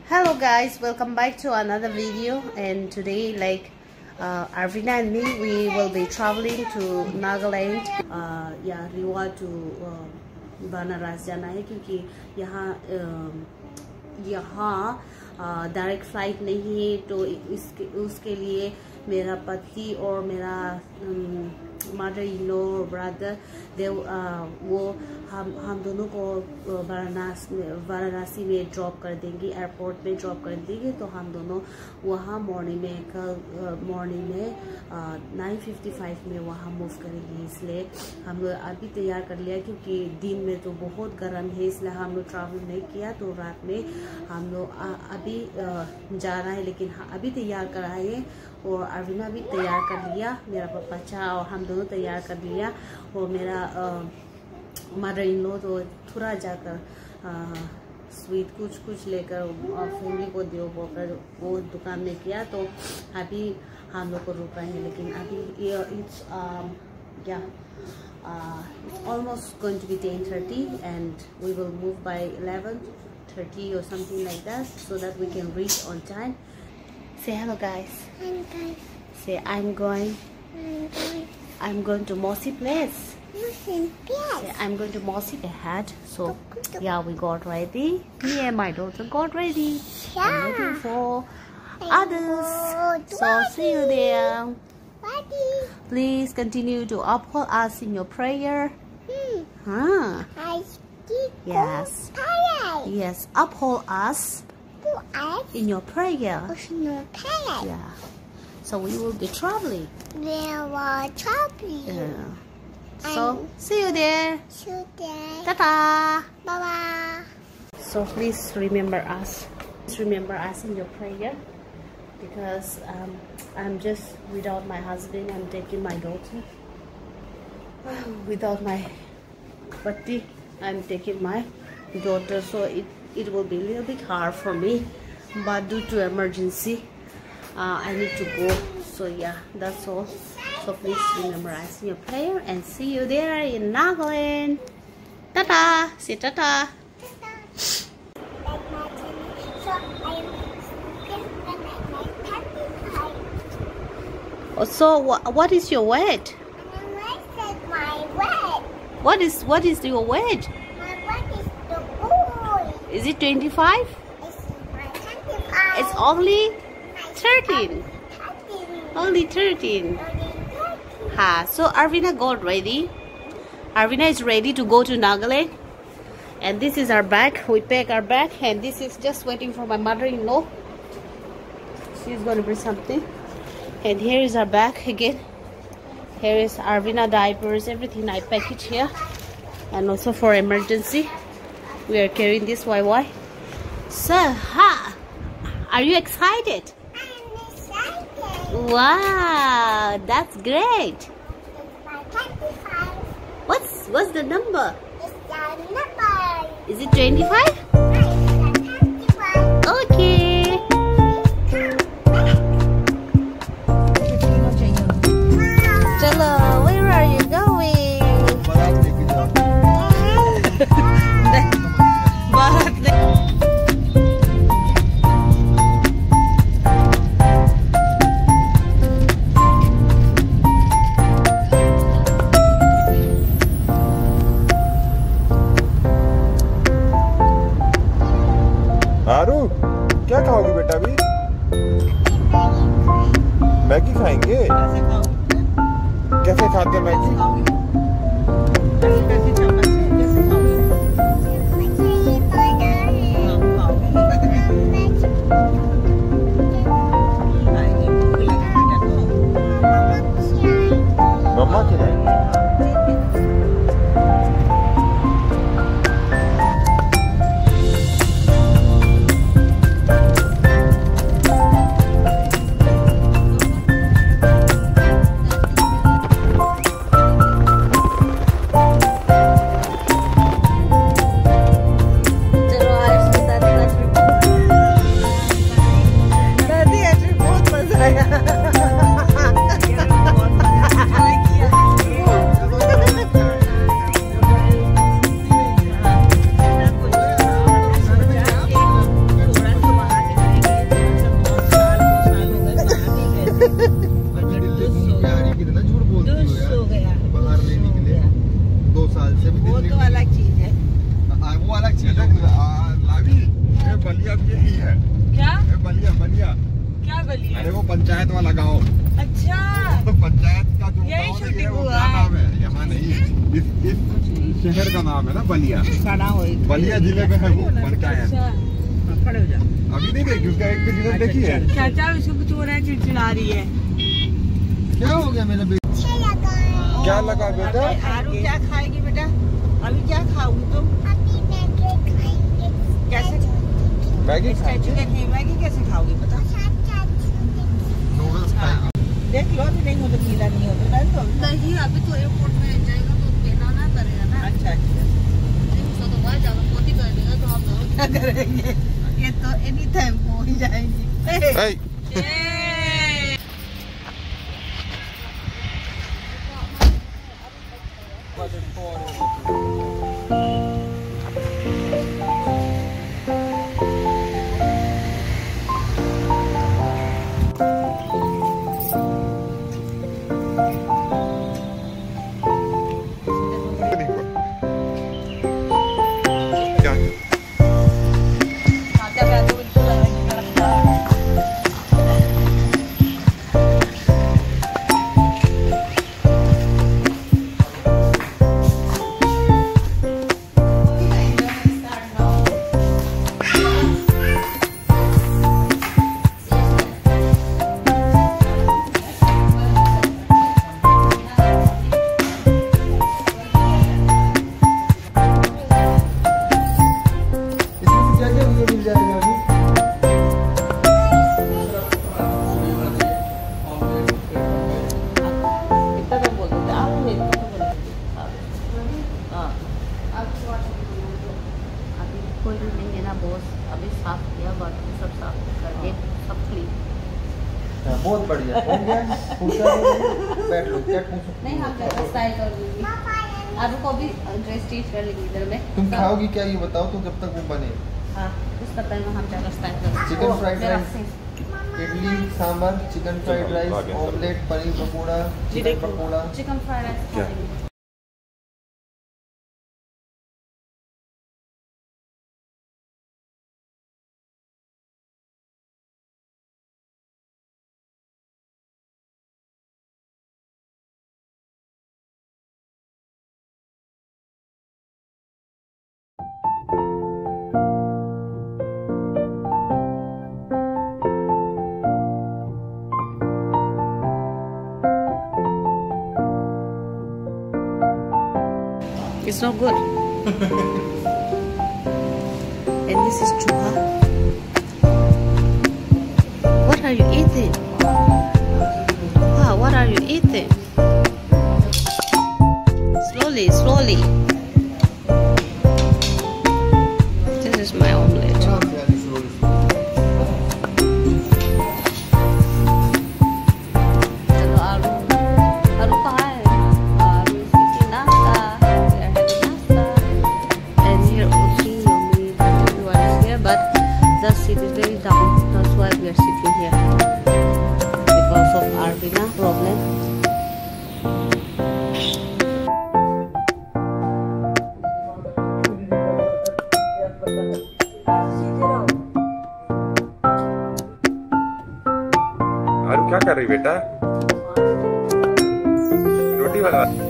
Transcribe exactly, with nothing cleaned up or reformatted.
Hello guys, welcome back to another video. And today, like uh, Arvina and me, we will be traveling to Nagaland. uh, yeah, Rewa to uh, Banaras जाना है क्योंकि यहाँ uh, यहाँ direct flight नहीं है, तो इसके उसके लिए मेरा पति और मेरा मदर इन लॉ और ब्रदर दे वो हम हम दोनों को वाराणसी में वाराणसी में ड्रॉप कर देंगे, एयरपोर्ट में ड्रॉप कर देंगे। तो हम दोनों वहाँ मॉर्निंग में कल मॉर्निंग में नाइन फिफ्टी फाइव में वहाँ मूव करेंगे। इसलिए हम लोग अभी तैयार कर लिया क्योंकि दिन में तो बहुत गर्म है, इसलिए हम लोग ट्रैवल नहीं किया। तो रात में हम लोग अभी जा रहा है, लेकिन अभी तैयार कर रहे हैं। और अरविना भी तैयार कर लिया, मेरा पापा चाह और हम दोनों तैयार कर लिया। और मेरा मदर इन लॉ तो थोड़ा जाकर स्वीट कुछ कुछ लेकर फैमिली को दो बोलकर वो दुकान में किया। तो अभी हम लोग को रुक रहे हैं, लेकिन अभी इट्स क्या it's almost going to be ten thirty and we will move by eleven thirty or something like that, so that we can reach on time. Say hello guys. Hi guys. Say I'm going. I'm going. I'm going to Mossy Place. Mossy Place. Say I'm going to Mossy ahead. So yeah, we got ready. Me and my daughter got ready. Yeah. I'm waiting for I'm others. good. So see you there. Daddy. Please continue to uphold us in your prayer. Hmm. Huh? I speak. Yes. Tired. Yes. Uphold us To us. in your prayer. No tired. Yeah. So we will be traveling. There were trouble. Yeah. So see you there. Today. Ta-ta. Bye bye. So please remember us. Please remember us in your prayer, because um, I'm just without my husband. I'm taking my daughter. Without my pati, I'm taking my daughter. So it it will be a little bit hard for me, but due to emergency, uh, I need to go. So yeah, that's all. So please remember us in your prayer, and see you there in Nagaland. Ta-ta. Say ta-ta. So what what is your weight? What is what is your weight? Is it twenty-five? It's only thirteen. Only thirteen. Ha. So Arvina got ready. Arvina is ready to go to Nagaland. And this is our bag. We pack our bag, and this is just waiting for my mother-in-law. She's gonna bring something. And here is our bag again. Here is Arvina diapers, everything I package here. And also for emergency, we are carrying this Y Y. So, ha! Are you excited? I'm excited. Wow, that's great. It's my twenty-five. What's what's the number? It's the number. Is it twenty-five? It's the twenty-five. Okay. Chalo, where are you going? आरू, क्या खाओगे बेटा अभी? Maggi खाएंगे? कैसे खाते Maggi? मम्मा खिलाएंगे। बलिया भी यही है। क्या ए, बलिया बलिया क्या बलिया? अरे वो पंचायत वाला गाँव। अच्छा पंचायत का जो यही गाँव शूटिंग है वो हुआ क्या है। नाम है? यहाँ नहीं, इस इस शहर का नाम है ना बलिया। बलिया जिले में है वो पंचायत। खड़े हो जा। अभी नहीं देखी उसका एक एपिसोड देखी है। चाचा उसको कुछ हो रहा है, चिड़चिड़ा रही है। क्या हो गया मेरे बेटे? अच्छा लगा है। क्या लगा बेटा? आरू क्या खाएगी बेटा? अभी क्या खाओगी तुम? अभी मैगी खाएंगे। कैसे? मैगी स्टैचू के खाएगी। मैगी कैसे खाओगी पता? नूडल्स खाएगी। देख लो अभी नहीं हो तो गीला नहीं हो तो डाल दो। नहीं, अभी तो एयरपोर्ट में जाएगा तो पहना ना करेगा ना। अच्छा अच्छा उसको तो बहुत ज्यादा पोती कर देगा तो हम लोग क्या करेंगे? ये तो एनी टाइम हो ही जाएंगी। ए, क्या कोई भी नहीं है ना बॉस, अभी साफ किया, बाकी सब साफ करके सब क्लीन। बहुत बढ़िया हो गया। बैठ लो, क्या पूछो? नहीं, हम स्टाइल कर देंगे, आरू को भी ड्रेस स्टिच कर लेंगे इधर में। तुम खाओगी क्या ये बताओ तो जब तक वो बने। हाँ, उस तक में हम जाकर स्टाइल करेंगे। चिकन फ्राइड मेरा rice, idli sambar, chicken fried rice, omelette, paneer pakora, chicken pakora. Chicken fried rice क्या? खाएंगे। It's not good. And this is chuha. What are you eating? Wow, what are you eating? Slowly, slowly. This is my omelette. चलो आलू आलू कहाँ है? आलू is eating nasta. We are having nasta. And here also normally everyone is here, but the seat is very down. That's why we are sitting here because of Arvina problem. आरू क्या कर रही बेटा? रोटी वाला